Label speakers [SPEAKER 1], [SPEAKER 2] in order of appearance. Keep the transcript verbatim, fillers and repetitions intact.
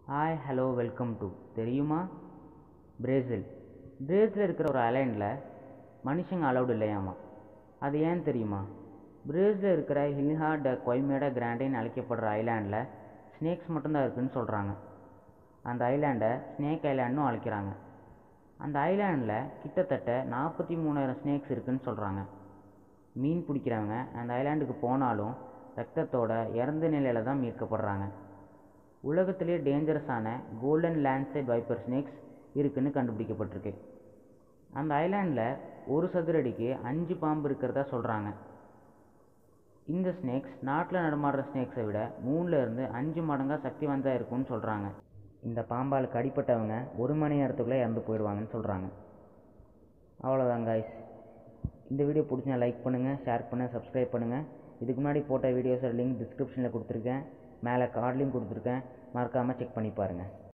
[SPEAKER 1] Hi hello welcome to தெரியுமா Brazil. Brazil இருக்கிற ஒரு ஐலாண்டில் மனுஷங்க அலௌடு இல்லையாமா. அது ஏன் தெரியுமா? பிரேசில் இருக்கிற ஹில்ஹா ட கொய்மேடா கிராண்டேன்னு அழைக்கப்படுற ஐலாண்டில் ஸ்னேக்ஸ் மட்டும்தான் இருக்குதுன்னு சொல்கிறாங்க. அந்த ஐலாண்டை ஸ்னேக் ஐலாண்டும் அழைக்கிறாங்க. அந்த ஐலாண்டில் கிட்டத்தட்ட நாற்பத்தி மூணாயிரம் ஸ்னேக்ஸ் இருக்குதுன்னு சொல்கிறாங்க. மீன் பிடிக்கிறவங்க அந்த ஐலாண்டுக்கு போனாலும் ரத்தத்தோட இறந்த நிலையில் தான் மீட்கப்படுறாங்க. உலகத்திலே டேஞ்சரஸான கோல்டன் லேண்ட்சைட் வைப்பர் ஸ்னேக்ஸ் இருக்குதுன்னு கண்டுபிடிக்கப்பட்டிருக்கு. அந்த ஐலாண்டில் ஒரு சதுரடிக்கு அஞ்சு பாம்பு இருக்கிறதா சொல்கிறாங்க. இந்த ஸ்னேக்ஸ் நாட்டில் நடமாடுற ஸ்னேக்ஸை விட மூணுல இருந்து அஞ்சு மடங்காக சக்தி வாய்ந்ததாக இருக்குன்னு சொல்கிறாங்க. இந்த பாம்பால் கடிப்பட்டவங்க ஒரு மணி நேரத்துக்குள்ளே இறந்து போயிடுவாங்கன்னு சொல்கிறாங்க. அவ்வளோதான் காய்ஸ். இந்த வீடியோ பிடிச்சா லைக் பண்ணுங்கள், ஷேர் பண்ணுங்கள், சப்ஸ்கிரைப் பண்ணுங்கள். இதுக்கு முன்னாடி போட்ட வீடியோஸோட லிங்க் டிஸ்கிரிப்ஷனில் கொடுத்துருக்கேன், மேலே கார்ட்லையும் கொடுத்துருக்கேன். மறக்காமல் செக் பண்ணி பாருங்கள்.